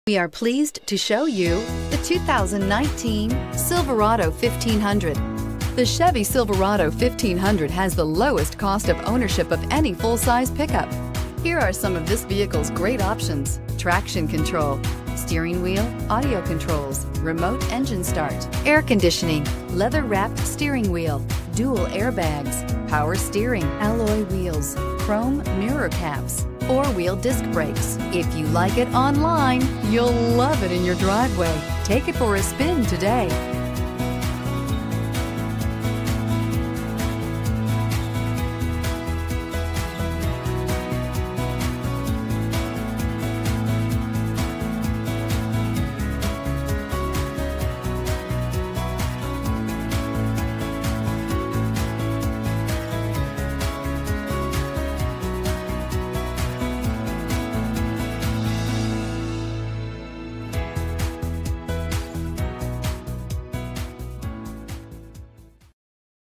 We are pleased to show you the 2019 Silverado 1500. The Chevy Silverado 1500 has the lowest cost of ownership of any full-size pickup. Here are some of this vehicle's great options: traction control, steering wheel audio controls, remote engine start, air conditioning, leather-wrapped steering wheel, dual airbags, power steering, alloy wheels, chrome mirror caps, four-wheel disc brakes. If you like it online, you'll love it in your driveway. Take it for a spin today.